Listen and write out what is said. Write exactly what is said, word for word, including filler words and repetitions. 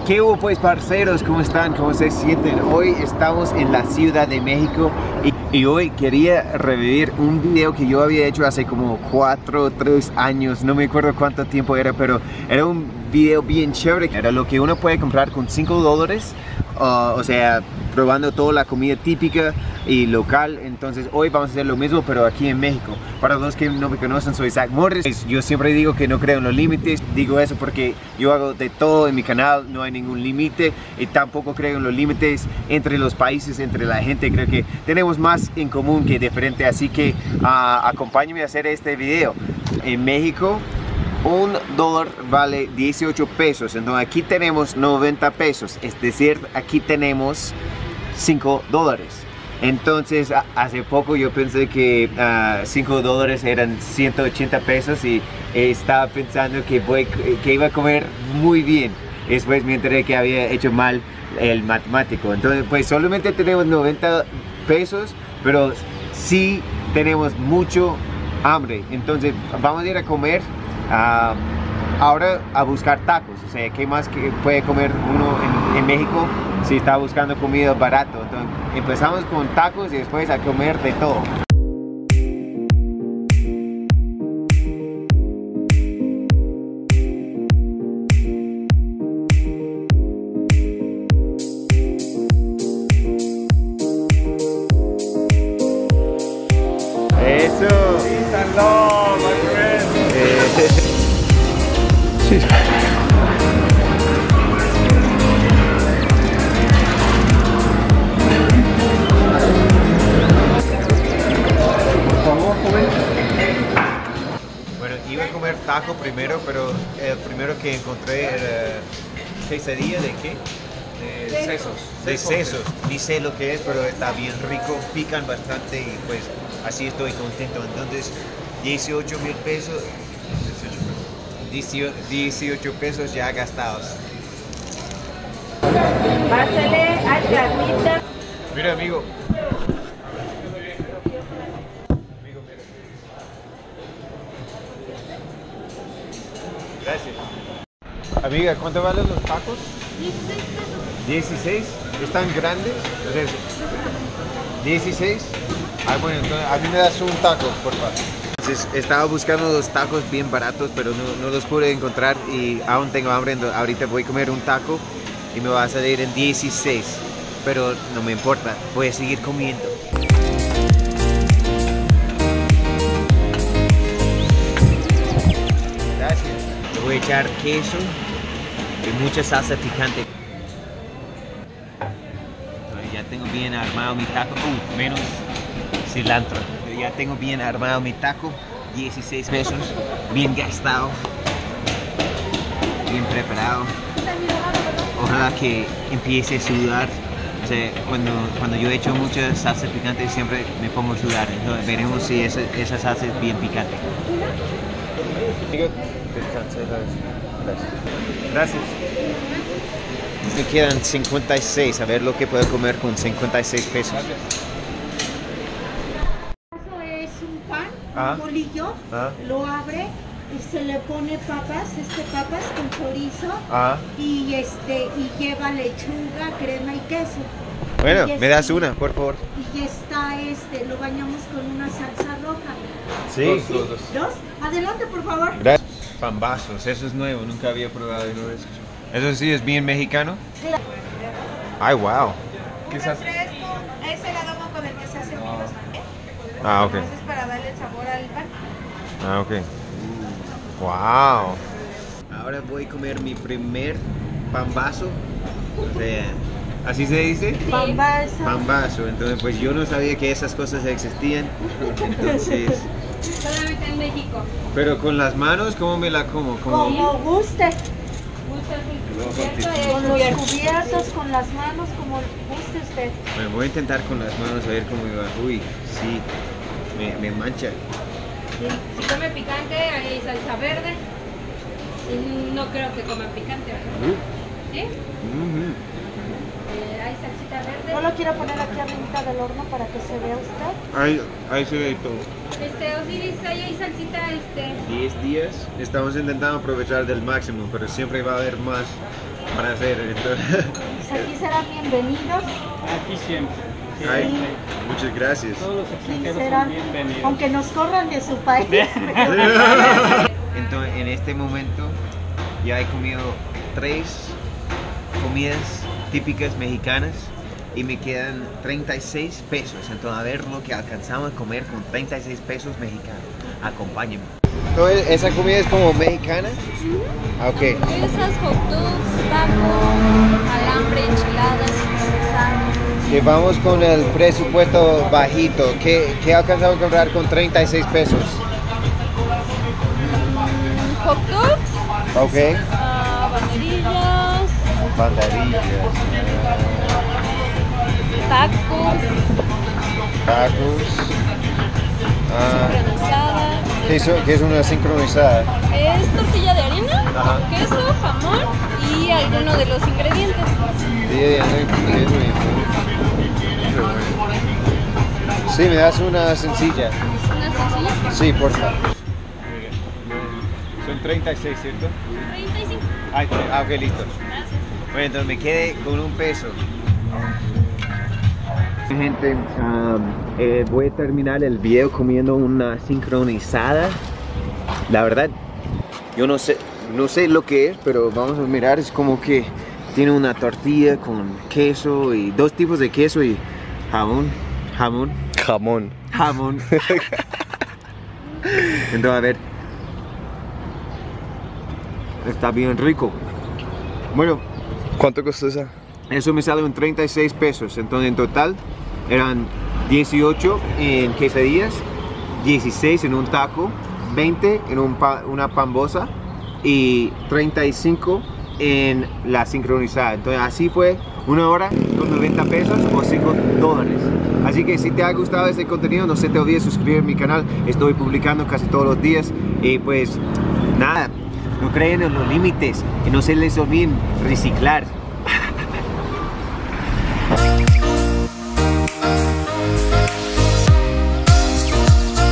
¿Qué hubo pues, parceros? ¿Cómo están? ¿Cómo se sienten? Hoy estamos en la Ciudad de México y, y hoy quería revivir un video que yo había hecho hace como cuatro, tres años, no me acuerdo cuánto tiempo era, pero era un video bien chévere. Era lo que uno puede comprar con cinco dólares, uh, o sea, probando toda la comida típica y local. Entonces hoy vamos a hacer lo mismo, pero aquí en México. Para los que no me conocen, soy Zach Morris. Yo siempre digo que no creo en los límites. Digo eso porque yo hago de todo en mi canal, no hay ningún límite, y tampoco creo en los límites entre los países, entre la gente. Creo que tenemos más en común que diferente, así que uh, acompáñenme a hacer este video. En México un dólar vale dieciocho pesos, entonces aquí tenemos noventa pesos, es decir, aquí tenemos cinco dólares. Entonces hace poco yo pensé que uh, cinco dólares eran ciento ochenta pesos y eh, estaba pensando que, voy, que iba a comer muy bien. Después me enteré que había hecho mal el matemático. Entonces pues solamente tenemos noventa pesos, pero sí tenemos mucho hambre. Entonces vamos a ir a comer uh, ahora a buscar tacos. O sea, ¿qué más que puede comer uno en, en México si está buscando comida barato? Entonces empezamos con tacos y después a comer de todo. Eso. Hello, my friend. Eh, sí. Bueno, iba a comer taco primero, pero el primero que encontré era quesadilla de qué? De sesos. De sesos. Ni sé lo que es, pero está bien rico, pican bastante y pues así estoy contento. Entonces, dieciocho mil pesos, dieciocho pesos ya gastados. Pásale a carnita. Mira, amigo. Gracias. Amiga, ¿cuánto valen los tacos? dieciséis. ¿Están grandes? Entonces, dieciséis. Ah, bueno, entonces a mí me das un taco, por favor. Entonces, estaba buscando los tacos bien baratos, pero no, no los pude encontrar y aún tengo hambre. Ahorita voy a comer un taco y me va a salir en dieciséis. Pero no me importa, voy a seguir comiendo. Gracias. Le voy a echar queso y mucha salsa picante. Ya tengo bien armado mi taco, uh, menos cilantro. Ya tengo bien armado mi taco, dieciséis pesos, bien gastado, bien preparado. Ojalá que empiece a sudar. O sea, cuando, cuando yo echo mucha salsa picante siempre me pongo a sudar. Entonces veremos si esa, esa salsa es bien picante. Gracias. Me quedan cincuenta y seis, a ver lo que puedo comer con cincuenta y seis pesos. Eso es un pan, Ah. un bolillo, Ah. lo abre y se le pone papas, este papas con chorizo Ah. y este y lleva lechuga, crema y queso. Bueno, Y me este- das una, por favor. Y ya está este, lo bañamos con una salsa roja. Sí. Dos, dos, dos. ¿Dos? Adelante, por favor. Gracias. Pambazos, eso es nuevo, nunca había probado y no lo he escuchado. Eso sí es bien mexicano. Ay, wow. Quizás. Refresco, es el adobo con el que se hace el guisos también. Ah, ok. Entonces para darle el sabor al pan. Ah, ok. Wow. Ahora voy a comer mi primer pambazo. O sea, ¿así se dice? Pambazo. Pambazo. Entonces, pues yo no sabía que esas cosas existían. Entonces, Solamente en México. pero con las manos, ¿cómo me la como? Como... Como guste. Gusta el Con los cubiertos, con las manos, como guste usted. Bueno, voy a intentar con las manos a ver cómo me va. Uy, sí, me, me mancha. Si come picante, hay salsa verde. Y no creo que coman picante, ¿verdad? Uh, ¿Sí? ujú. Eh, hay salsita verde. Yo lo quiero poner aquí arriba del horno para que se vea usted. Ahí, ahí se ve todo. Este, Osiris, ahí hay salsita, este. diez días. Estamos intentando aprovechar del máximo, pero siempre va a haber más para hacer. Entonces, Pues aquí serán bienvenidos. Aquí siempre. Sí, ay, Sí. muchas gracias. Todos los Sí, extranjeros serán, son bienvenidos. aunque nos corran de su país. Entonces, en este momento ya he comido tres comidas típicas mexicanas y me quedan treinta y seis pesos. Entonces, a ver lo que alcanzamos a comer con treinta y seis pesos mexicanos. Acompáñenme. Entonces, ¿esa comida es como mexicana? Ah, ok. Esas hot dogs, tacos, alambre, enchiladas, guisados. Que vamos con el presupuesto bajito. ¿Qué, qué alcanzamos a comprar con treinta y seis pesos? Hot dogs, Ok. ah, banderillas, Banderillas, tacos, tacos. Ah, sincronizada. ¿qué, es, ¿Qué es una sincronizada? Es tortilla de harina, Ajá. con queso, jamón y alguno de los ingredientes. Sí, ya no hay queso y- Pero bueno. Sí, me das una sencilla. Una sencilla, Sí, por favor. Son treinta y seis, ¿cierto? treinta y cinco. Ah, ah, ok, listo. Gracias. Bueno, entonces me quedé con un peso. Gente, um, eh, voy a terminar el video comiendo una sincronizada. La verdad, yo no sé, no sé lo que es, pero vamos a mirar. Es como que tiene una tortilla con queso y dos tipos de queso y jamón, jamón, Jamón. jamón. Entonces, a ver. Está bien rico. Bueno, ¿Cuánto costó esa? eso me sale en treinta y seis pesos. Entonces, en total eran dieciocho en quesadillas, dieciséis en un taco, veinte en un pa una pambosa y treinta y cinco en la sincronizada. Entonces, así fue una hora con noventa pesos o cinco dólares. Así que si te ha gustado este contenido, no se te olvide suscribir a mi canal. Estoy publicando casi todos los días. Y pues nada, no creen en los límites, que no se les olviden reciclar.